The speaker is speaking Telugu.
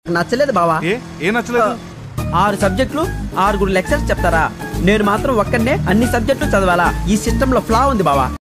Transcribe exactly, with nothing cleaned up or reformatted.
నచ్చలేదు బావా. ఏ ఏ నచ్చలేదు? ఆరు సబ్జెక్టులు ఆరుగురు లెక్చర్స్ చెప్తారా, నేను మాత్రం ఒక్కనే అన్ని సబ్జెక్టులు చదవాలా? ఈ సిస్టమ్ లో ఫ్లా ఉంది బావా.